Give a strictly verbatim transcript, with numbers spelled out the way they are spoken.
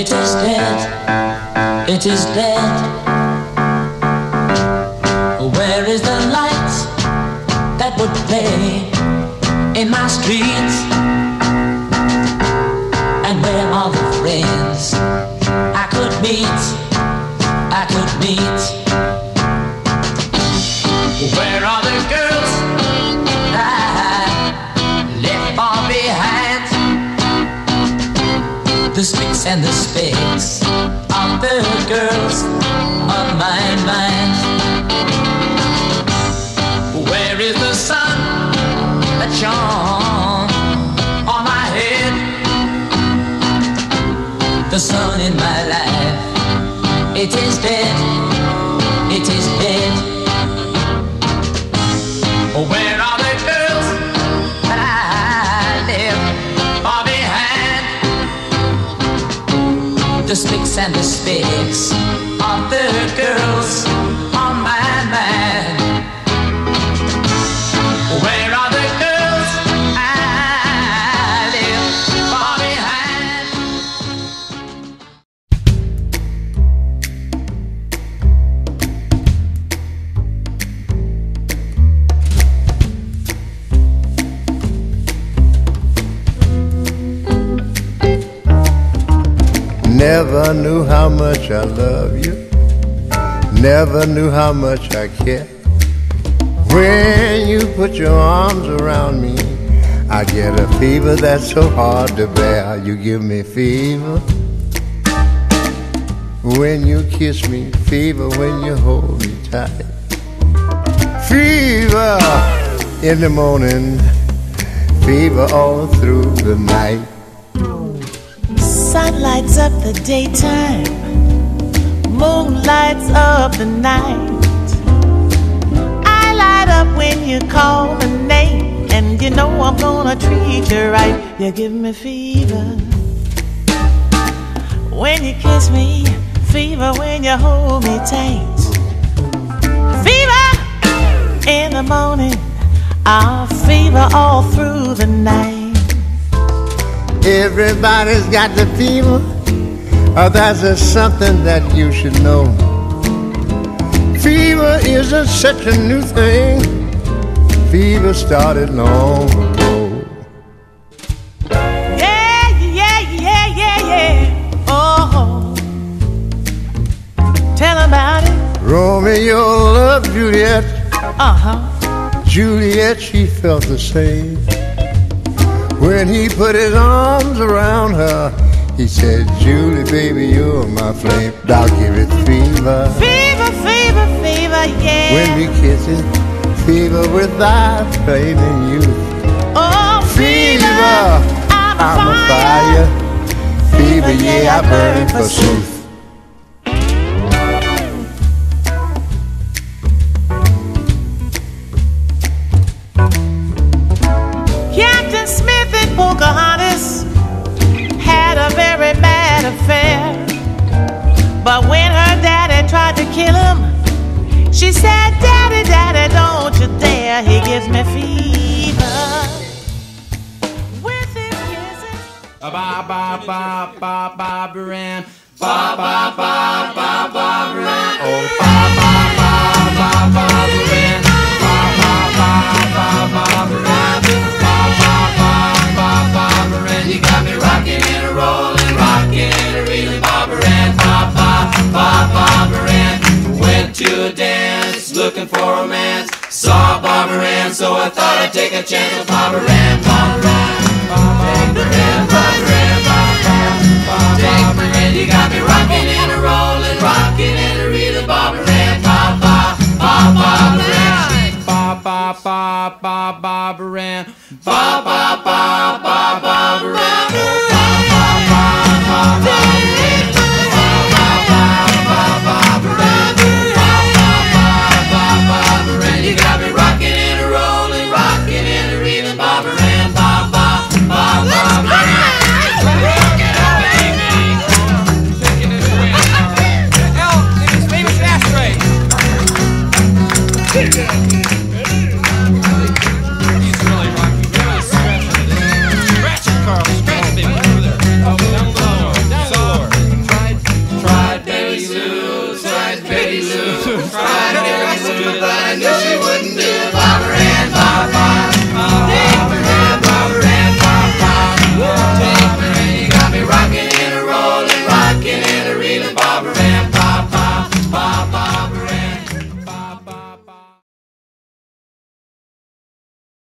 It is dead, it is dead. Where is the light that would play in my streets? And where are the friends I could meet, I could meet? Where are the girls I left far behind? The sticks and the specks of the girls on my mind. Where is the sun that shone on my head? The sun in my life, it is dead, it is dead. Where are the girls that I left far behind? The sticks and the specks of the girls on my mind. Where are the girls I left far behind? Never knew how much I love you. Never knew how much I care. When you put your arms around me, I get a fever that's so hard to bear. You give me fever when you kiss me, fever when you hold me tight, fever in the morning, fever all through the night. Sun lights up the daytime, moon lights up the night. I light up when you call my name, and you know I'm gonna treat you right. You give me fever when you kiss me, fever when you hold me tight, fever in the morning, ah, fever all through the night. Everybody's got the fever, or that's just something that you should know. Fever isn't such a new thing. Fever started long ago. Yeah, yeah, yeah, yeah, yeah. Oh, tell about it. Romeo loved Juliet. Uh-huh. Juliet, she felt the same. When he put his arms around her, he said, Julie, baby, you're my flame. I'll give it fever. Fever, fever, fever, yeah. When we kiss it, fever without flaming youth. Oh, fever, Fever, I'm, I'm a a fire. fire. Fever, yeah, I burn forsooth. Captain Smith and Pocahontas had a very bad affair. But when her daddy tried to kill him, she said, Daddy, Daddy, don't you dare. He gives me fever with his kisses. Ba ba ba ba Barbara Ann. Ba ba ba ba Barbara Ann. Oh, ba ba ba ba Barbara Ann. Ba ba ba ba Barbara Ann. Ba ba ba ba Barbara Ann. You got me rocking and a rolling, rocking and a reeling, Barbara Ann. Ba ba ba Barbara Ann. Went to a dance, looking for romance. Saw Barbara Ann, so I thought I'd take a chance with Barbara Ann. Barbara Ann. Barbara Ann. Barbara Ann. Barbara Ann. You got me rocking and a rolling, rocking and a reeling, Barbara Ann. Ba ba ba Barbara Ann. Ba ba ba ba Barbara Ann. Ba ba ba ba Barbara Ann. Ba ba ba ba Barbara Ann. Ba ba ba ba Barbara Ann. Ba ba ba ba Barbara Ann. You got me rocking and a rolling, rocking and a reeling, Barbara Ann. knew she wouldn't do